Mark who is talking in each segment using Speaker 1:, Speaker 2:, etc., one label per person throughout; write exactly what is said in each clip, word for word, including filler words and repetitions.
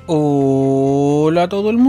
Speaker 1: Hola a todo el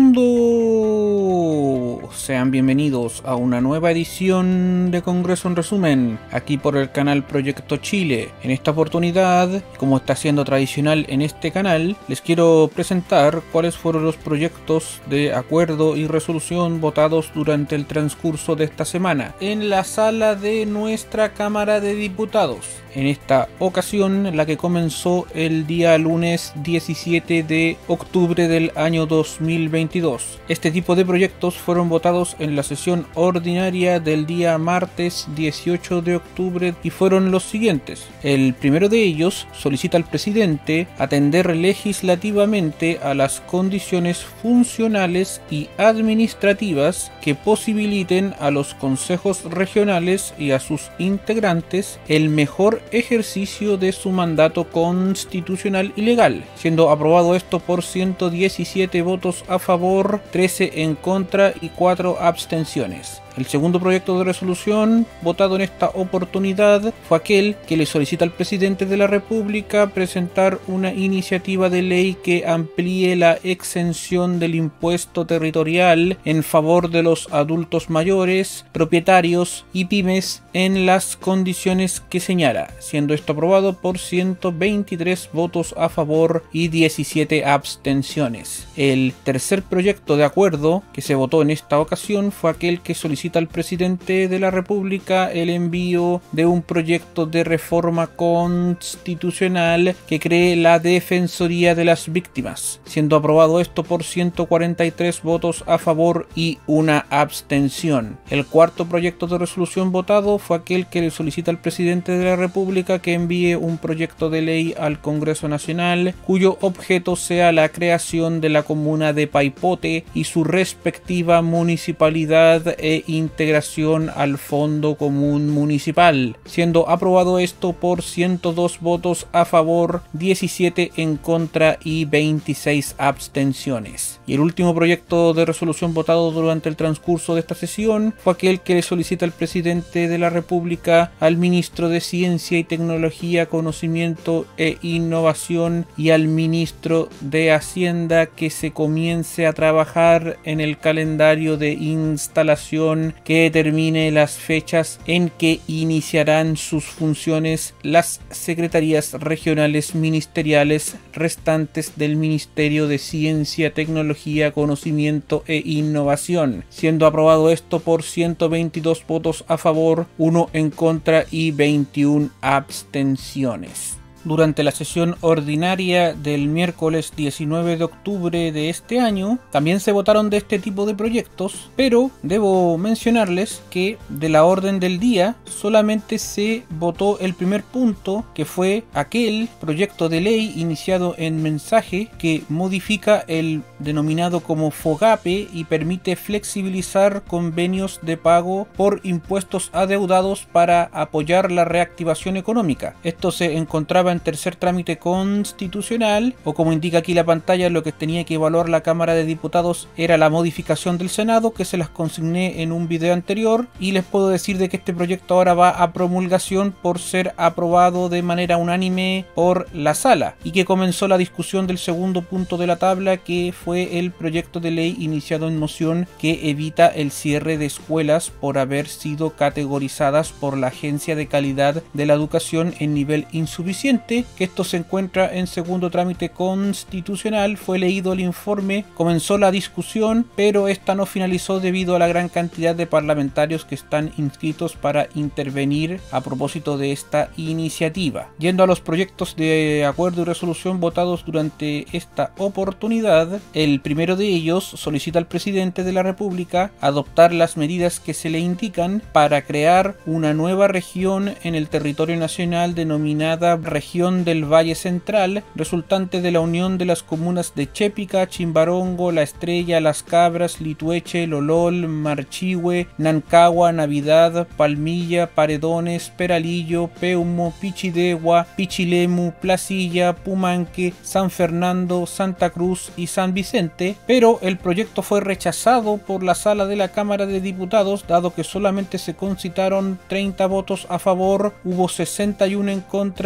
Speaker 1: mundo, sean bienvenidos a una nueva edición de Congreso en Resumen, aquí por el canal Proyecto Chile. En esta oportunidad, como está siendo tradicional en este canal, les quiero presentar cuáles fueron los proyectos de acuerdo y resolución votados durante el transcurso de esta semana en la sala de nuestra Cámara de Diputados. En esta ocasión, la que comenzó el día lunes diecisiete de octubre del año dos mil veintidós. Este tipo de proyectos fueron votados en la sesión ordinaria del día martes dieciocho de octubre y fueron los siguientes. El primero de ellos solicita al presidente atender legislativamente a las condiciones funcionales y administrativas que posibiliten a los consejos regionales y a sus integrantes el mejor ejercicio de su mandato constitucional y legal, siendo aprobado esto por ciento diecisiete votos a favor, trece en contra y cuatro abstenciones. El segundo proyecto de resolución votado en esta oportunidad fue aquel que le solicita al presidente de la República presentar una iniciativa de ley que amplíe la exención del impuesto territorial en favor de los adultos mayores, propietarios y pymes en las condiciones que señala, siendo esto aprobado por ciento veintitrés votos a favor y diecisiete abstenciones. El tercer proyecto de acuerdo que se votó en esta ocasión fue aquel que solicita al presidente de la República el envío de un proyecto de reforma constitucional que cree la Defensoría de las Víctimas, siendo aprobado esto por ciento cuarenta y tres votos a favor y una abstención. El cuarto proyecto de resolución votado fue aquel que le solicita al presidente de la República que envíe un proyecto de ley al Congreso Nacional cuyo objeto sea la creación de la comuna de Paipote y su respectiva municipalidad e integración al Fondo Común Municipal, siendo aprobado esto por ciento dos votos a favor, diecisiete en contra y veintiséis abstenciones. Y el último proyecto de resolución votado durante el transcurso de esta sesión fue aquel que le solicita al presidente de la República al ministro de Ciencia y Tecnología, Conocimiento e Innovación y al ministro de Hacienda que se comience a trabajar en el calendario de instalación que determine las fechas en que iniciarán sus funciones las secretarías regionales ministeriales restantes del Ministerio de Ciencia, Tecnología, Conocimiento e Innovación, siendo aprobado esto por ciento veintidós votos a favor, uno en contra y veintiuna abstenciones. Durante la sesión ordinaria del miércoles diecinueve de octubre de este año, también se votaron de este tipo de proyectos, pero debo mencionarles que de la orden del día solamente se votó el primer punto, que fue aquel proyecto de ley iniciado en mensaje que modifica el denominado como FOGAPE y permite flexibilizar convenios de pago por impuestos adeudados para apoyar la reactivación económica. Esto se encontraba en tercer trámite constitucional, o como indica aquí la pantalla, lo que tenía que evaluar la Cámara de Diputados era la modificación del Senado, que se las consigné en un video anterior, y les puedo decir de que este proyecto ahora va a promulgación por ser aprobado de manera unánime por la sala, y que comenzó la discusión del segundo punto de la tabla, que fue el proyecto de ley iniciado en moción que evita el cierre de escuelas por haber sido categorizadas por la Agencia de Calidad de la Educación en nivel insuficiente, que esto se encuentra en segundo trámite constitucional. Fue leído el informe, comenzó la discusión, pero esta no finalizó debido a la gran cantidad de parlamentarios que están inscritos para intervenir a propósito de esta iniciativa. Yendo a los proyectos de acuerdo y resolución votados durante esta oportunidad, el primero de ellos solicita al presidente de la República adoptar las medidas que se le indican para crear una nueva región en el territorio nacional denominada Región del Valle Central, resultante de la unión de las comunas de Chépica, Chimbarongo, La Estrella, Las Cabras, Litueche, Lolol, Marchihue, Nancagua, Navidad, Palmilla, Paredones, Peralillo, Peumo, Pichidegua, Pichilemu, Placilla, Pumanque, San Fernando, Santa Cruz y San Vicente, pero el proyecto fue rechazado por la sala de la Cámara de Diputados, dado que solamente se concitaron treinta votos a favor, hubo sesenta y uno en contra y diez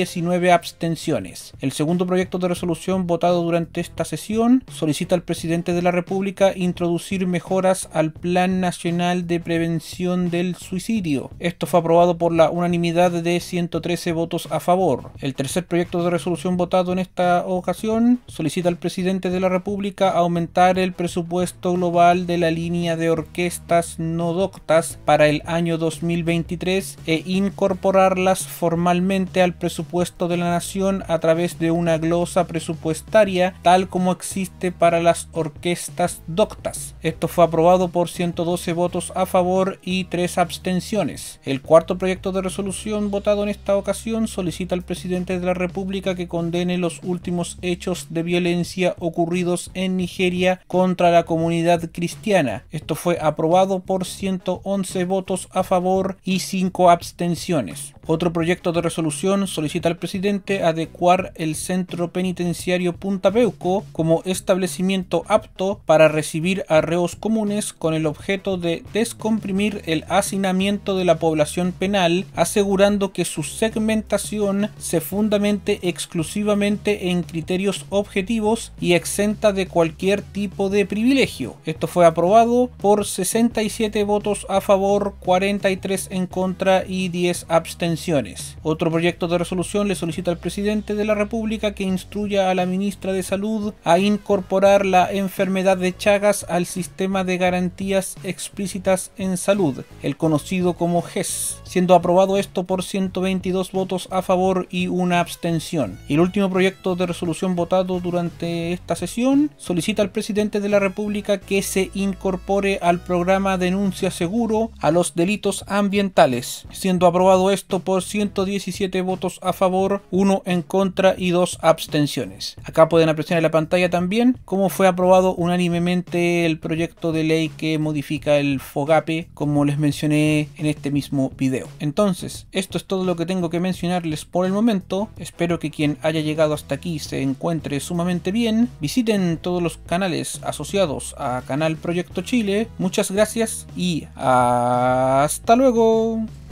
Speaker 1: diecinueve abstenciones. El segundo proyecto de resolución votado durante esta sesión solicita al presidente de la República introducir mejoras al Plan Nacional de Prevención del Suicidio. Esto fue aprobado por la unanimidad de ciento trece votos a favor. El tercer proyecto de resolución votado en esta ocasión solicita al presidente de la República aumentar el presupuesto global de la línea de orquestas no doctas para el año dos mil veintitrés e incorporarlas formalmente al presupuesto de la nación a través de una glosa presupuestaria tal como existe para las orquestas doctas. Esto fue aprobado por ciento doce votos a favor y tres abstenciones. El cuarto proyecto de resolución votado en esta ocasión solicita al presidente de la República que condene los últimos hechos de violencia ocurridos en Nigeria contra la comunidad cristiana. Esto fue aprobado por ciento once votos a favor y cinco abstenciones. Otro proyecto de resolución solicita al presidente adecuar el centro penitenciario Punta Peuco como establecimiento apto para recibir a reos comunes con el objeto de descomprimir el hacinamiento de la población penal, asegurando que su segmentación se fundamente exclusivamente en criterios objetivos y exenta de cualquier tipo de privilegio. Esto fue aprobado por sesenta y siete votos a favor, cuarenta y tres en contra y diez abstenciones. Otro proyecto de resolución le solicita al presidente de la República que instruya a la ministra de Salud a incorporar la enfermedad de Chagas al sistema de garantías explícitas en salud, el conocido como G E S, siendo aprobado esto por ciento veintidós votos a favor y una abstención. Y el último proyecto de resolución votado durante esta sesión solicita al presidente de la República que se incorpore al programa Denuncia Seguro a los delitos ambientales, siendo aprobado esto por ciento diecisiete votos a favor, uno en contra y dos abstenciones. Acá pueden apreciar en la pantalla también cómo fue aprobado unánimemente el proyecto de ley que modifica el FOGAPE, como les mencioné en este mismo video. Entonces, esto es todo lo que tengo que mencionarles por el momento. Espero que quien haya llegado hasta aquí se encuentre sumamente bien. Visiten todos los canales asociados a Canal Proyecto Chile. Muchas gracias y hasta luego.